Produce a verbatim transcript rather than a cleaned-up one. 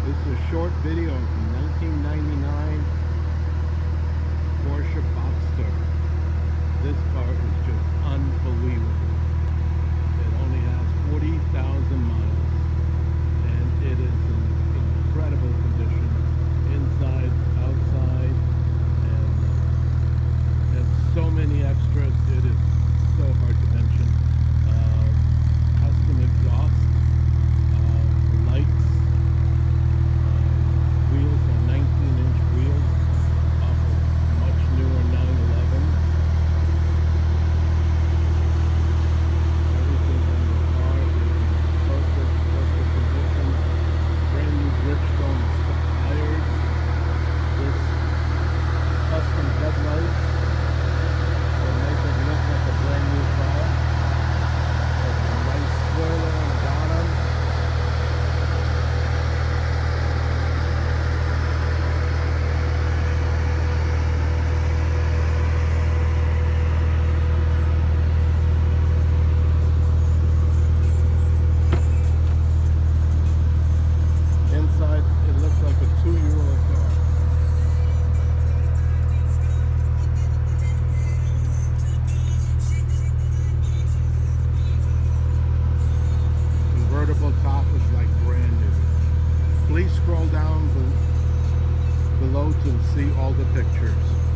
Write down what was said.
This is a short video from nineteen ninety-nine Porsche Boxster. This car is just unbelievable. It only has forty thousand miles and it is in incredible condition inside, outside, and has so many extras. It is so hard to mention. Uh, custom exhaust, uh, lights. Wheels are nineteen inch wheels off a much newer nine eleven. Everything on the car is in perfect, perfect condition. Brand new Bridgestone tires. This custom headlights will make it look like a brand new car. There's a nice spoiler on the bottom. Inside, it looks like a two-year-old car. Convertible top is like brand new. Please scroll down be below to see all the pictures.